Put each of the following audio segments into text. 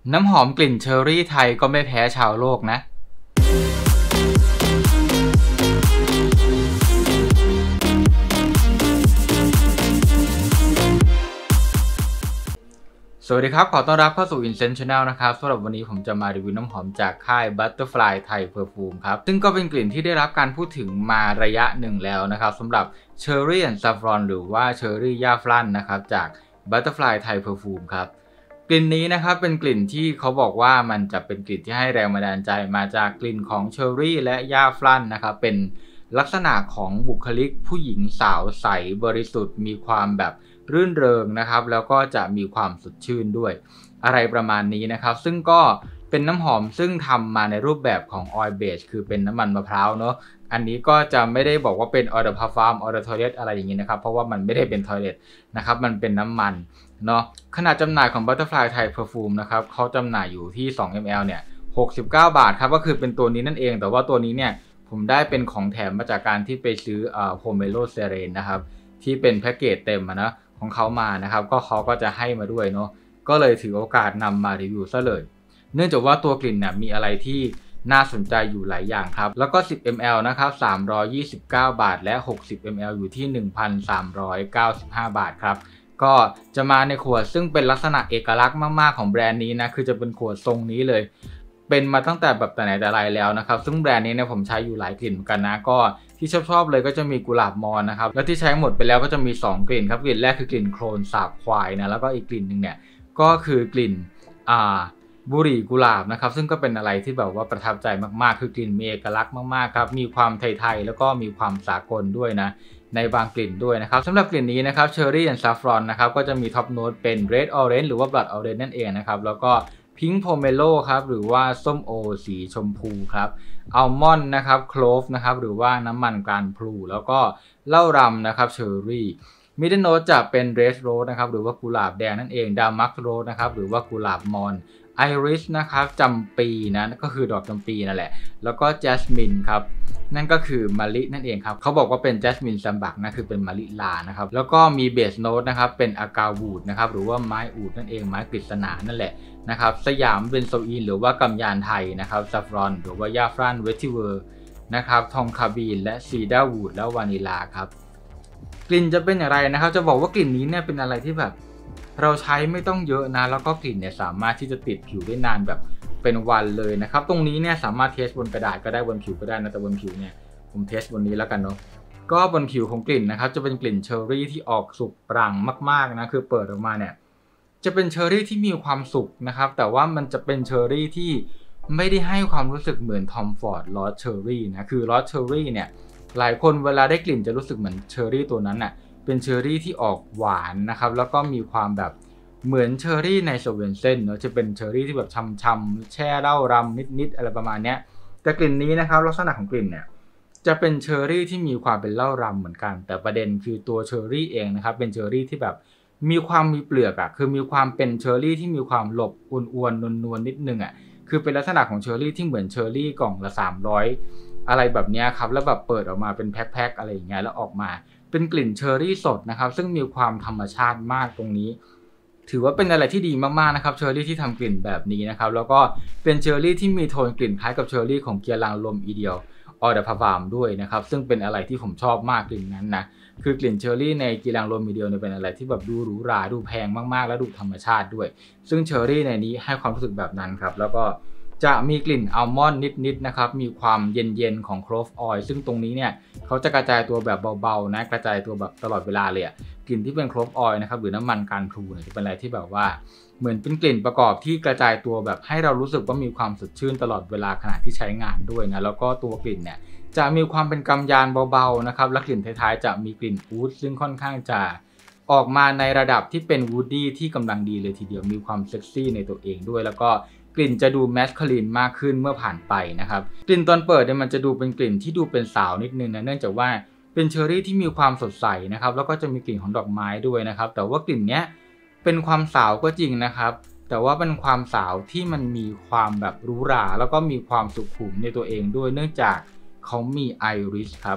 น้ำหอมกลิ่นเชอร์รี่ไทยก็ไม่แพ้ชาวโลกนะสวัสดีครับขอต้อนรับเข้าสู่ Incense Channel นะครับสำหรับวันนี้ผมจะมารีวิวน้ำหอมจากค่าย Butterfly Thai Perfume ครับซึ่งก็เป็นกลิ่นที่ได้รับการพูดถึงมาระยะหนึ่งแล้วนะครับสำหรับ Cherry and Saffron หรือว่า Cherry ย่าฟลั่นนะครับจาก Butterfly Thai Perfume ครับกลิ่นนี้นะครับเป็นกลิ่นที่เขาบอกว่ามันจะเป็นกลิ่นที่ให้แรงบันดาลใจมาจากกลิ่นของเชอร์รี่และย่าฟลั่นนะครับเป็นลักษณะของบุคลิกผู้หญิงสาวใสบริสุทธิ์มีความแบบรื่นเริงนะครับแล้วก็จะมีความสดชื่นด้วยอะไรประมาณนี้นะครับซึ่งก็เป็นน้ำหอมซึ่งทำมาในรูปแบบของ oil base คือเป็นน้ำมันมะพร้าวเนาะอันนี้ก็จะไม่ได้บอกว่าเป็น eau de parfum eau de toilette อะไรอย่างนี้นะครับเพราะว่ามันไม่ได้เป็น toilet นะครับมันเป็นน้ำมันเนาะขนาดจำหน่ายของ Butterfly Thai Perfume นะครับเขาจำหน่ายอยู่ที่2 ml เนี่ย69 บาทครับก็คือเป็นตัวนี้นั่นเองแต่ว่าตัวนี้เนี่ยผมได้เป็นของแถมมาจากการที่ไปซื้อPomelo Serene นะครับที่เป็นแพ็กเกจเต็มนะของเขามานะครับก็เขาก็จะให้มาด้วยเนาะก็เลยถือโอกาสนำมารีวิวซะเลยเนื่องจากว่าตัวกลิ่นเนี่ยมีอะไรที่น่าสนใจอยู่หลายอย่างครับแล้วก็10 ml นะครับ329 บาทและ60 ml อยู่ที่ 1,395 บาทครับก็จะมาในขวดซึ่งเป็นลักษณะเอกลักษณ์มากๆของแบรนด์นี้นะคือจะเป็นขวดทรงนี้เลยเป็นมาตั้งแต่แบบแต่ไหนแต่ไรแล้วนะครับซึ่งแบรนด์นี้เนี่ยผมใช้อยู่หลายกลิ่นเหมือนกันนะก็ที่ชอบเลยก็จะมีกุหลาบมอนนะครับแล้วที่ใช้หมดไปแล้วก็จะมี2กลิ่นครับกลิ่นแรกคือกลิ่นโคลนสาบควายนะแล้วก็อีกกลิ่นหนึ่งเนี่ยก็คือกลิ่นบุหรี่กุหลาบนะครับซึ่งก็เป็นอะไรที่แบบว่าประทับใจมากๆคือกลิ่นมีเอกลักษณ์มากๆครับมีความไทยๆแล้วก็มีความสากลด้วยนะในบางกลิ่นด้วยนะครับสำหรับกลิ่นนี้นะครับ Cherry and Saffron นะครับก็จะมีท็อปโน้ตเป็น Red Orange หรือว่า Blood Orange นั่นเองนะครับแล้วก็พิงค์โพเมโลครับหรือว่าส้มโอสีชมพูครับอัลมอนด์นะครับโคลฟนะครับหรือว่าน้ำมันกลั่นพลูแล้วก็เหล้ารำนะครับเชอร์รี่มิดเดิลโน้ตจะเป็นเรดโรสนะครับหรือว่ากุหลาบแดงนั่นเองดามักโรสนะครับหรือว่ากุหลาบมอนไอริสนะครับจำปีนะก็คือดอกจำปีนั่นแหละแล้วก็แจสมินครับนั่นก็คือมะลินั่นเองครับเขาบอกว่าเป็นแจสมินซัมบักนะคือเป็นมะลิลานะครับแล้วก็มีเบสโน้ตนะครับเป็นอากาวูดนะครับหรือว่าไม้อูดนั่นเองไม้กฤษณานั่นแหละนะครับสยามเบนโซอีนหรือว่ากำยานไทยนะครับซัฟรอนหรือว่าย่าฟรั่นเวทิเวอร์นะครับทองคาบีนและซีดาวูดและวานิลาครับกลิ่นจะเป็นอย่างไรนะครับจะบอกว่ากลิ่นนี้เนี่ยเป็นอะไรที่แบบเราใช้ไม่ต้องเยอะนะแล้วก็กลิ่นเนี่ยสามารถที่จะติดผิวได้นานแบบเป็นวันเลยนะครับตรงนี้เนี่ยสามารถเทสบนกระดาษก็ได้บนผิวก็ได้นะแต่บนผิวเนี่ยผมเทสบนนี้แล้วกันเนาะก็บนผิวของกลิ่นนะครับจะเป็นกลิ่นเชอร์รี่ที่ออกสุกปรั่งมากๆนะคือเปิดออกมาเนี่ยจะเป็นเชอร์รี่ที่มีความสุกนะครับแต่ว่ามันจะเป็นเชอร์รี่ที่ไม่ได้ให้ความรู้สึกเหมือนทอมฟอร์ดลอสเชอร์รี่นะคือลอสเชอร์รี่เนี่ยหลายคนเวลาได้กลิ่นจะรู้สึกเหมือนเชอร์รี่ตัวนั้นน่ะเป็นเชอร์รี่ที่ออกหวานนะครับแล้วก็มีความแบบเหมือนเชอร์รี่ในโซเวนเซนเนาะจะเป็นเชอร์รี่ที่แบบช่ำๆแช่เหล้ารำนิดๆอะไรประมาณนี้แต่กลิ่นนี้นะครับลักษณะของกลิ่นเนี่ยจะเป็นเชอร์รี่ที่มีความเป็นเหล้ารำเหมือนกันแต่ประเด็นคือตัวเชอร์รี่เองนะครับเป็นเชอร์รี่ที่แบบมีความมีเปลือกคือมีความเป็นเชอร์รี่ที่มีความหลบอ้วนๆนวลๆนิดนึงคือเป็นลักษณะของเชอร์รี่ที่เหมือนเชอร์รี่กล่องละ300อะไรแบบนี้ครับแล้วแบบเปิดออกมาเป็นแพ็คๆอะไรอย่างเงี้ยแล้วออกมาเป็นกลิ่นเชอร์รี่สดนะครับซึ่งมีความธรรมชาติมากตรงนี้ถือว่าเป็นอะไรที่ดีมากๆนะครับเชอร์รี่ที่ทำกลิ่นแบบนี้นะครับแล้วก็เป็นเชอร์รี่ที่มีโทนกลิ่นคล้ายกับเชอร์รี่ของเกียร์ลังลมอีเดียออเดอพาวามด้วยนะครับซึ่งเป็นอะไรที่ผมชอบมากกลิ่นนั้นนะคือกลิ่นเชอร์รี่ในกีรังโรมิเดียเนี่ยเป็นอะไรที่แบบดูหรูหราดูแพงมากๆและดูธรรมชาติด้วยซึ่งเชอร์รี่ในนี้ให้ความรู้สึกแบบนั้นครับแล้วก็จะมีกลิ่นอัลมอนด์นิดๆนะครับมีความเย็นๆของโคลฟออยล์ซึ่งตรงนี้เนี่ยเขาจะกระจายตัวแบบเบาๆนะกระจายตัวแบบตลอดเวลาเลยกลิ่นที่เป็นโคลฟออยล์นะครับหรือน้ำมันการพลูเนี่ยจะเป็นอะไรที่แบบว่าเหมือนเป็นกลิ่นประกอบที่กระจายตัวแบบให้เรารู้สึกว่ามีความสดชื่นตลอดเวลาขณะที่ใช้งานด้วยนะแล้วก็ตัวกลิ่นเนี่ยจะมีความเป็นกำยานเบาๆนะครับและกลิ่นท้ายๆจะมีกลิ่นอูดซึ่งค่อนข้างจะออกมาในระดับที่เป็นวูดดี้ที่กำลังดีเลยทีเดียวมีความเซ็กซี่ในตัวเองด้วยแล้วก็กลิ่นจะดูแมสคูลินมากขึ้นเมื่อผ่านไปนะครับกลิ่นตอนเปิดเนี่ยมันจะดูเป็นกลิ่นที่ดูเป็นสาวนิดนึงนะเนื่องจากว่าเป็นเชอร์รี่ที่มีความสดใสนะครับแล้วก็จะมีกลิ่นของดอกไม้ด้วยนะครับแต่ว่ากลิ่นเนี้ยเป็นความสาวก็จริงนะครับแต่ว่าเป็นความสาวที่มันมีความแบบหรูหราแล้วก็มีความสุขุมในตัวเองด้วยเนื่องจากเขามีไอริสครับ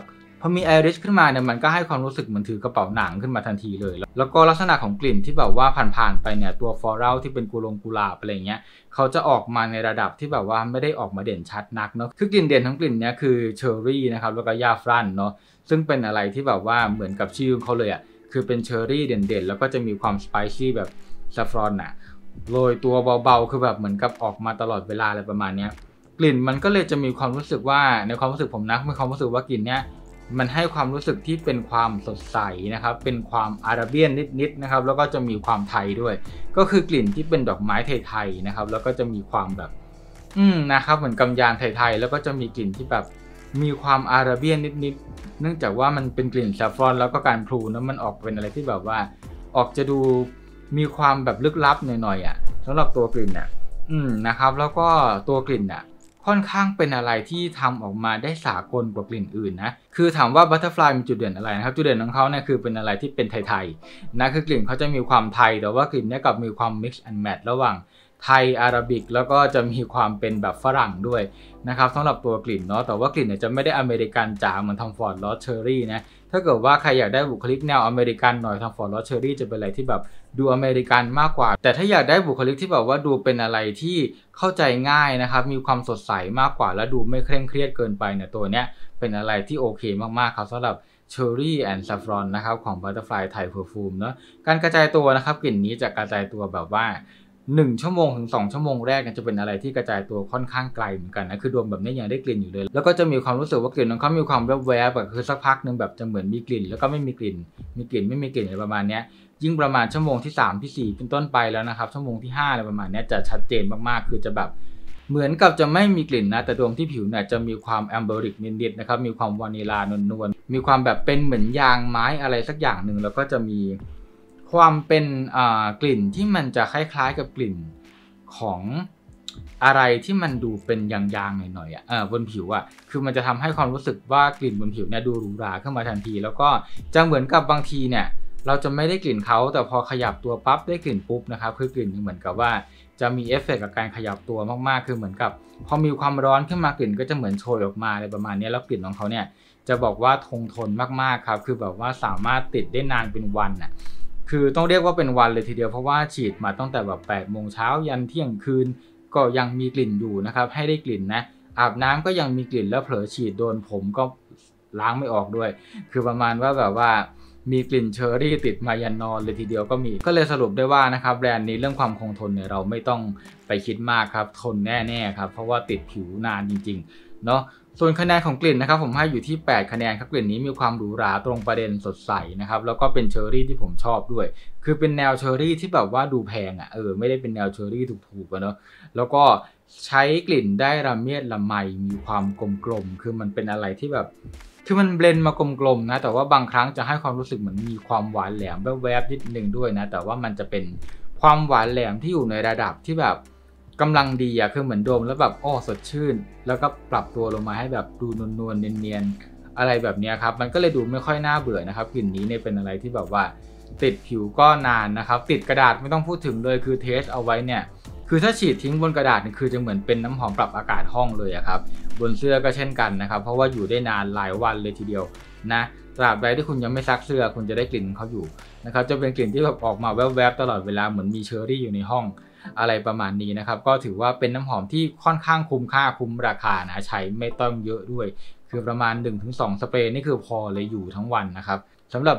พอมีไอริชขึ้นมาเนี่ยมันก็ให้ความรู้สึกเหมือนถือกระเป๋าหนังขึ้นมาทันทีเลยแล้วก็ลักษณะของกลิ่นที่แบบว่าผ่านๆไปเนี่ยตัวฟลอรัลที่เป็นกุหลาบอะไรเงี้ยเขาจะออกมาในระดับที่แบบว่าไม่ได้ออกมาเด่นชัดนักเนาะคือกลิ่นเด่นทั้งกลิ่นเนี้ยคือเชอร์รี่นะครับแล้วก็ยาฟรันเนาะซึ่งเป็นอะไรที่แบบว่าเหมือนกับชื่อเขาเลยอ่ะคือเป็นเชอร์รี่เด่นๆแล้วก็จะมีความสไปซี่แบบซาฟรอนอ่ะโรยตัวเบาๆคือแบบเหมือนกับออกมาตลอดเวลาอะไรประมาณเนี้ยกลิ่นมันก็เลยจะมีความรู้สึกว่าในความรู้สึกผมนะมีความรู้สึกว่ากลิ่นเนี้ยมันให้ความรู้สึกที่เป็นความสดใสนะครับเป็นความอาราเบียนนิดๆนะครับแล้วก็จะมีความไทยด้วยก็คือกลิ่นที่เป็นดอกไม้ไทยๆนะครับแล้วก็จะมีความแบบนะครับเหมือนกำยานไทยๆแล้วก็จะมีกลิ่นที่แบบมีความอาราเบียนนิดๆเนื่องจากว่ามันเป็นกลิ่นซาฟรอนแล้วก็การพลูนะมันออกเป็นอะไรที่แบบว่าออกจะดูมีความแบบลึกลับหน่อยๆอ่ะสำหรับตัวกลิ่นเนี่ยนะครับแล้วก็ตัวกลิ่นอ่ะค่อนข้างเป็นอะไรที่ทำออกมาได้สากลกว่ากลิ่นอื่นนะคือถามว่าบัตเตอร์ฟลายมีจุดเด่นอะไรนะครับจุดเด่นของเขาเนี่ยคือเป็นอะไรที่เป็นไทยๆนะคือกลิ่นเขาจะมีความไทยแต่ว่ากลิ่นเนี่ยกับมีความ mix and match ระหว่างไทยอาราบิกแล้วก็จะมีความเป็นแบบฝรั่งด้วยนะครับสำหรับตัวกลิ่นเนาะแต่ว่ากลิ่นเนี่ยจะไม่ได้อเมริกันจ๋าเหมือนทำฟอร์ดลอสเชอรี่นะถ้าเกิดว่าใครอยากได้บุคลิกแนวอเมริกันหน่อยทำฟอร์ดลอสเชอรี่จะเป็นอะไรที่แบบดูอเมริกันมากกว่าแต่ถ้าอยากได้บุคลิกที่แบบว่าดูเป็นอะไรที่เข้าใจง่ายนะครับมีความสดใสมากกว่าและดูไม่เคร่งเครียดเกินไปเนี่ยตัวเนี้ยเป็นอะไรที่โอเคมากๆครับสำหรับCherry and Saffron นะครับของ Butterfly Thai Perfume เนาะการกระจายตัวนะครับกลิ่นนี้จะกระจายตัวแบบว่า1 ชั่วโมงถึง2 ชั่วโมงแรกเนี่ยจะเป็นอะไรที่กระจายตัวค่อนข้างไกลเหมือนกันนะคือดมแบบนี้ยังได้กลิ่นอยู่เลยแล้วก็จะมีความรู้สึกว่ากลิ่นของเขามีความแวบๆแบบคือสักพักนึงแบบจะเหมือนมีกลิ่นแล้วก็ไม่มีกลิ่นมีกลิ่นไม่มีกลิ่นอะไรประมาณนี้ยิ่งประมาณชั่วโมงที่3ที่4เป็นต้นไปแล้วนะครับชั่วโมงที่5อะไรประมาณนี้จะชัดเจนมากๆคือจะแบบเหมือนกับจะไม่มีกลิ่นนะแต่ดมที่ผิวเนี่ยจะมีความแอมเบริกนิดๆนะครับมีความวานิลานวลๆมีความแบบเป็นเหมือนยางไม้อะไรสักอย่างหนึ่งแล้วก็จะมีความเป็นกลิ่นที่มันจะคล้ายๆกับกลิ่นของอะไรที่มันดูเป็นยางๆหน่อยๆบนผิวคือมันจะทำให้ความรู้สึกว่ากลิ่นบนผิวเนี่ยดูหรูหราขึ้นมาทันทีแล้วก็จะเหมือนกับบางทีเนี่ยเราจะไม่ได้กลิ่นเขาแต่พอขยับตัวปั๊บได้กลิ่นปุ๊บนะครับคือกลิ่นเหมือนกับว่าจะมีเอฟเฟกต์กับการขยับตัวมากๆคือเหมือนกับพอมีความร้อนขึ้นมากลิ่นก็จะเหมือนโชยออกมาอะไรประมาณนี้แล้วกลิ่นของเขาเนี่ยจะบอกว่าคงทนมากๆครับคือแบบว่าสามารถติดได้นานเป็นวันคือต้องเรียกว่าเป็นวันเลยทีเดียวเพราะว่าฉีดมาตั้งแต่แบบ8 โมงเช้ายันเที่ยงคืนก็ยังมีกลิ่นอยู่นะครับให้ได้กลิ่นนะอาบน้ำก็ยังมีกลิ่นแล้วเผลอฉีดโดนผมก็ล้างไม่ออกด้วยคือประมาณว่าแบบว่ามีกลิ่นเชอร์รี่ติดมายันนอนเลยทีเดียวก็เลยสรุปได้ว่านะครับแบรนด์นี้เรื่องความคงทนเนี่ยเราไม่ต้องไปคิดมากครับทนแน่ๆครับเพราะว่าติดผิวนานจริงๆเนาะส่วนคะแนนของกลิ่นนะครับผมให้อยู่ที่8 คะแนนครับกลิ่นนี้มีความหรูหราตรงประเด็นสดใสนะครับแล้วก็เป็นเชอร์รี่ที่ผมชอบด้วยคือเป็นแนวเชอร์รี่ที่แบบว่าดูแพงไม่ได้เป็นแนวเชอร์รี่ถูกๆเนาะแล้วก็ใช้กลิ่นได้ละเมียดละไมมีความกลมๆคือมันเป็นอะไรที่แบบคือมันเบลนด์มากลมๆนะแต่ว่าบางครั้งจะให้ความรู้สึกเหมือนมีความหวานแหลมแวบๆนิดนึงด้วยนะแต่ว่ามันจะเป็นความหวานแหลมที่อยู่ในระดับที่แบบกำลังดีคือเหมือนดมแล้วแบบสดชื่นแล้วก็ปรับตัวลงมาให้แบบดูนวลๆเนียนๆอะไรแบบนี้ครับมันก็เลยดูไม่ค่อยน่าเบื่อนะครับกลิ่นนี้เนี่ยเป็นอะไรที่แบบว่าติดผิวก็นานนะครับติดกระดาษไม่ต้องพูดถึงเลยคือเทสเอาไว้เนี่ยคือถ้าฉีดทิ้งบนกระดาษนี่คือจะเหมือนเป็นน้ำหอมปรับอากาศห้องเลยครับบนเสื้อก็เช่นกันนะครับเพราะว่าอยู่ได้นานหลายวันเลยทีเดียวนะตราบใดที่คุณยังไม่ซักเสื้อคุณจะได้กลิ่นเขาอยู่นะครับจะเป็นกลิ่นที่แบบออกมาแวบๆตลอดเวลาเหมือนมีเชอร์รี่อยู่ในห้องอะไรประมาณนี้นะครับก็ถือว่าเป็นน้ำหอมที่ค่อนข้างคุ้มค่าคุ้มราคานะใช้ไม่ต้องเยอะด้วยคือประมาณ 1-2 สเปรย์นี่คือพอเลยอยู่ทั้งวันนะครับสำหรับ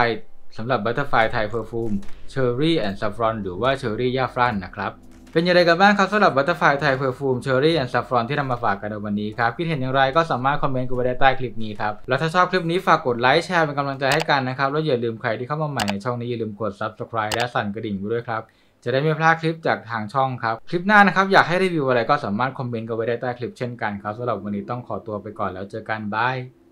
Butterfly Thai Perfume Cherry and Saffron หรือว่า Cherry ย่าฟรันนะครับเป็นอย่างไรกันบ้างครับสำหรับ Butterfly Thai Perfume Cherry and Saffron ที่นำมาฝากกันในวันนี้ครับคิดเห็นอย่างไรก็สามารถคอมเมนต์กันไว้ได้ใต้คลิปนี้ครับแล้วถ้าชอบคลิปนี้ฝากกดไลค์แชร์เป็นกำลังใจให้กันนะครับแล้วอย่าลืมใครที่เข้ามาใหม่ในช่องนี้อย่าลืมกด Subscribe และสั่นกระดิ่งด้วยครับจะได้ไม่พลาดคลิปจากทางช่องครับคลิปหน้านะครับอยากให้รีวิวอะไรก็สามารถคอมเมนต์กันไว้ได้ใต้คลิปเช่นกันครับสำหรับวันนี้ต้องขอตัวไปก่อนแล้วเจอกันบาย